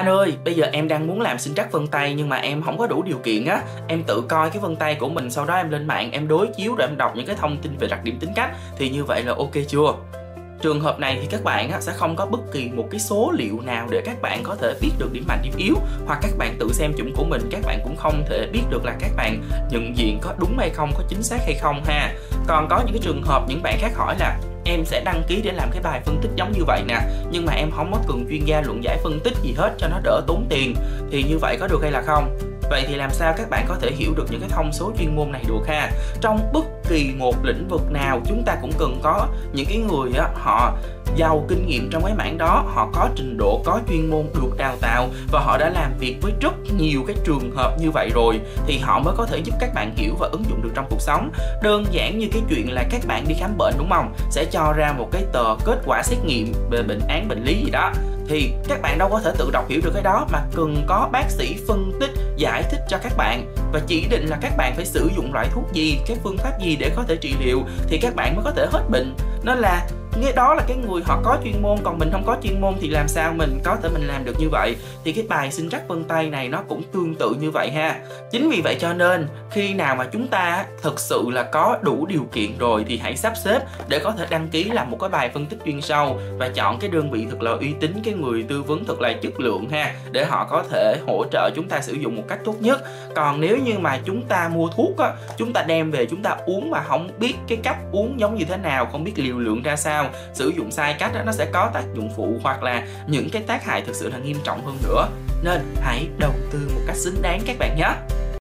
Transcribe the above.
Anh ơi, bây giờ em đang muốn làm sinh trắc vân tay nhưng mà em không có đủ điều kiện á. Em tự coi cái vân tay của mình, sau đó em lên mạng em đối chiếu rồi em đọc những cái thông tin về đặc điểm tính cách. Thì như vậy là ok chưa? Trường hợp này thì các bạn sẽ không có bất kỳ một cái số liệu nào để các bạn có thể biết được điểm mạnh điểm yếu, hoặc các bạn tự xem chủng của mình các bạn cũng không thể biết được là các bạn nhận diện có đúng hay không, có chính xác hay không ha. Còn có những cái trường hợp những bạn khác hỏi là em sẽ đăng ký để làm cái bài phân tích giống như vậy nè, nhưng mà em không có cần chuyên gia luận giải phân tích gì hết cho nó đỡ tốn tiền, thì như vậy có được hay là không? Vậy thì làm sao các bạn có thể hiểu được những cái thông số chuyên môn này được ha? Trong bất kỳ một lĩnh vực nào chúng ta cũng cần có những cái người họ giàu kinh nghiệm trong cái mảng đó, họ có trình độ, có chuyên môn, được đào tạo và họ đã làm việc với rất nhiều cái trường hợp như vậy rồi, thì họ mới có thể giúp các bạn hiểu và ứng dụng được trong cuộc sống. Đơn giản như cái chuyện là các bạn đi khám bệnh đúng không? Sẽ cho ra một cái tờ kết quả xét nghiệm về bệnh án, bệnh lý gì đó, thì các bạn đâu có thể tự đọc hiểu được cái đó, mà cần có bác sĩ phân tích, giải thích cho các bạn và chỉ định là các bạn phải sử dụng loại thuốc gì, cái phương pháp gì để có thể trị liệu thì các bạn mới có thể hết bệnh. Nên là đó là cái người họ có chuyên môn, còn mình không có chuyên môn thì làm sao mình có thể mình làm được như vậy. Thì cái bài sinh trắc vân tay này nó cũng tương tự như vậy ha. Chính vì vậy cho nên khi nào mà chúng ta thực sự là có đủ điều kiện rồi thì hãy sắp xếp để có thể đăng ký làm một cái bài phân tích chuyên sâu và chọn cái đơn vị thật là uy tín, cái người tư vấn thật là chất lượng ha, để họ có thể hỗ trợ chúng ta sử dụng một cách tốt nhất. Còn nếu như mà chúng ta mua thuốc chúng ta đem về chúng ta uống mà không biết cái cách uống giống như thế nào, không biết liều lượng ra sao, sử dụng sai cách nó sẽ có tác dụng phụ hoặc là những cái tác hại thực sự là nghiêm trọng hơn nữa. Nên hãy đầu tư một cách xứng đáng các bạn nhé.